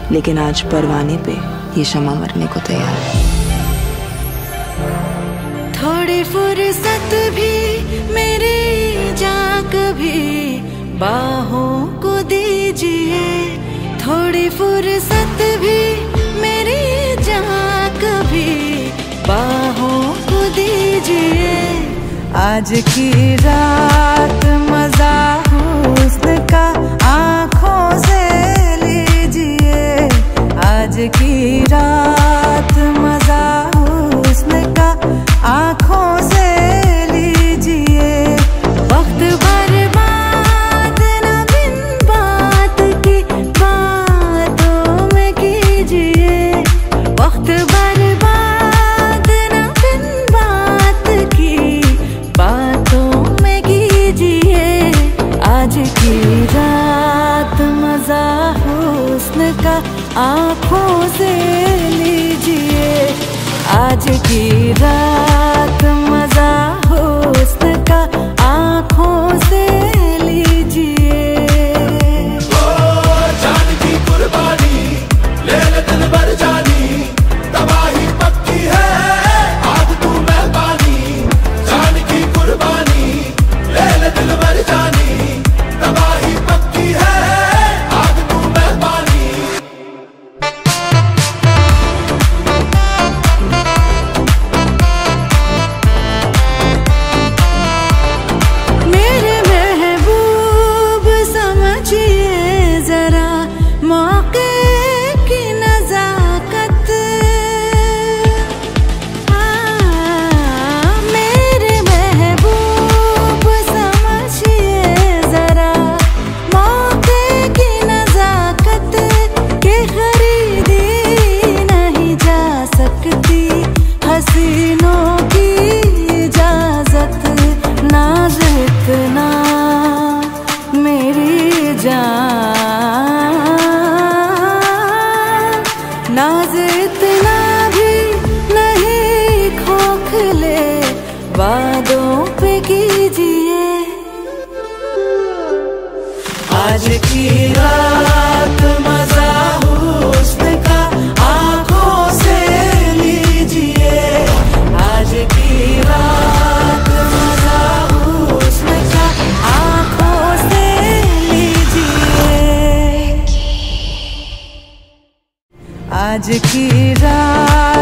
लेकिन आज परवाने पे ये शमा मरने को तैयार है। थोड़ी फुर्सत भी मेरी जा कभी बाहों को दीजिए, थोड़ी फुर्सत भी मेरी जा कभी बाहों को दीजिए। आज की रात मजा हुस्न का आँखों से लीजिए, आज की रात मजा हुस्न का आँखों से लीजिए। वक्त बर्बाद न बिन बात की बातों में कीजिए, वक्त बर्बाद न बिन बात की बातों में कीजिए। आज की रात मजा हुस्न का आँखों से लीजिए, आज की रात मजा हुस्न का आँखों से लीजिए। ओ जान की कुर्बानी ले ले दिल भर जानी, तबाही पक्की है आज तू मेहरबानी। जान की कुर्बानी ले ले दिल भर जानी, तबाही पक्की है आज तू मेहरबानी। मेरे महबूब समझिए जरा मौके की नजाकत, मेरे महबूब समझिए जरा मौके की नजाकत के खरीदी नहीं जा सकती हसीनों की इजाजत। नाज इतना मेरी जान, नाज इतना भी नहीं खोखले वादों पे कीजिए। आज की रात मजा हुस्न का आँखों से लीजिए, आज की रात मजा हुस्न का आँखों से लीजिए। आज की रात